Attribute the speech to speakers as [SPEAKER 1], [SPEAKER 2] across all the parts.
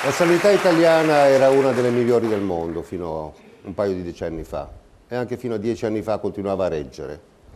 [SPEAKER 1] La sanità italiana era una delle migliori del mondo fino a un paio di decenni fa e anche fino a 10 anni fa continuava a reggere.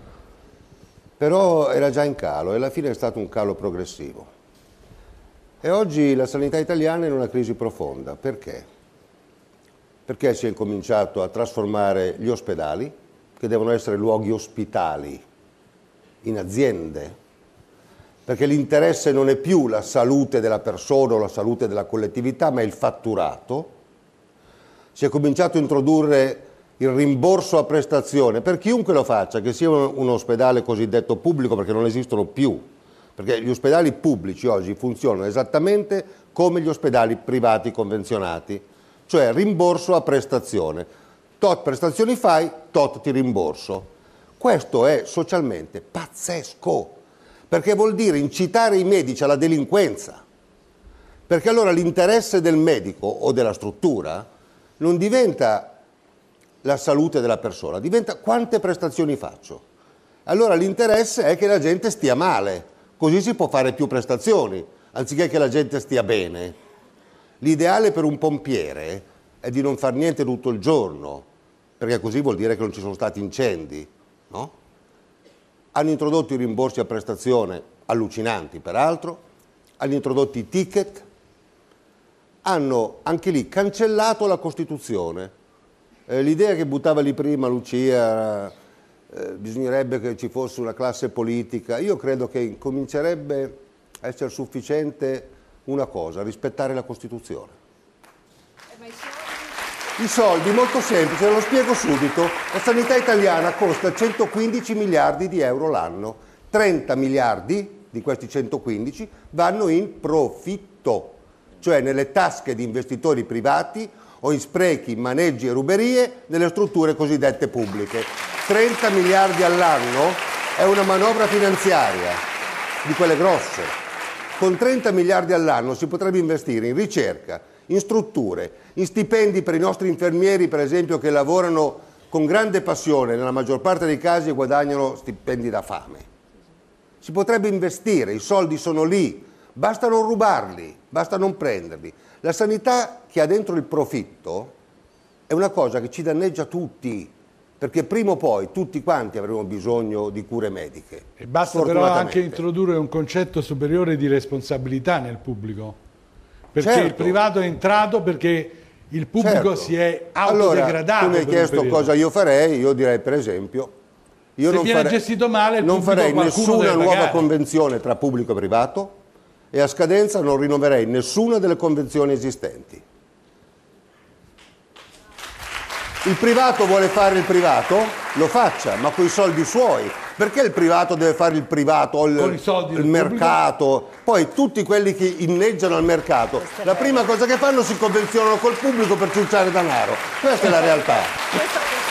[SPEAKER 1] Però era già in calo e alla fine è stato un calo progressivo. E oggi la sanità italiana è in una crisi profonda. Perché? Perché si è incominciato a trasformare gli ospedali, che devono essere luoghi ospitali, in aziende, perché l'interesse non è più la salute della persona o la salute della collettività, ma il fatturato. Si è cominciato a introdurre il rimborso a prestazione per chiunque lo faccia, che sia un ospedale cosiddetto pubblico, perché non esistono più, perché gli ospedali pubblici oggi funzionano esattamente come gli ospedali privati convenzionati, cioè rimborso a prestazione. Tot prestazioni fai, tot ti rimborso. Questo è socialmente pazzesco, perché vuol dire incitare i medici alla delinquenza, perché allora l'interesse del medico o della struttura non diventa la salute della persona, diventa quante prestazioni faccio. Allora l'interesse è che la gente stia male, così si può fare più prestazioni, anziché che la gente stia bene. L'ideale per un pompiere è di non far niente tutto il giorno, perché così vuol dire che non ci sono stati incendi, no? Hanno introdotto i rimborsi a prestazione, allucinanti peraltro, hanno introdotto i ticket, hanno anche lì cancellato la Costituzione. L'idea che buttava lì prima Lucia, bisognerebbe che ci fosse una classe politica, io credo che comincerebbe a essere sufficiente una cosa, rispettare la Costituzione. I soldi, molto semplice, lo spiego subito, la sanità italiana costa 115 miliardi di euro l'anno, 30 miliardi di questi 115 vanno in profitto, cioè nelle tasche di investitori privati o in sprechi, maneggi e ruberie nelle strutture cosiddette pubbliche. 30 miliardi all'anno è una manovra finanziaria di quelle grosse. Con 30 miliardi all'anno si potrebbe investire in ricerca, in strutture, in stipendi per i nostri infermieri, per esempio, che lavorano con grande passione, nella maggior parte dei casi guadagnano stipendi da fame. Si potrebbe investire, i soldi sono lì, basta non rubarli, basta non prenderli. La sanità che ha dentro il profitto è una cosa che ci danneggia tutti, perché prima o poi tutti quanti avremo bisogno di cure mediche.
[SPEAKER 2] E basta però anche introdurre un concetto superiore di responsabilità nel pubblico. Perché certo, il privato è entrato perché il pubblico si è autodegradato.
[SPEAKER 1] Allora, tu mi hai chiesto cosa io farei, io direi per esempio, io
[SPEAKER 2] se viene gestito male,
[SPEAKER 1] non farei nessuna nuova convenzione tra pubblico e privato e a scadenza non rinnoverei nessuna delle convenzioni esistenti. Il privato vuole fare il privato? Lo faccia, ma con i soldi suoi. Perché il privato deve fare il privato o il mercato? Poi tutti quelli che inneggiano al mercato, la prima cosa che fanno si convenzionano col pubblico per ciucciare denaro. Questa è la realtà.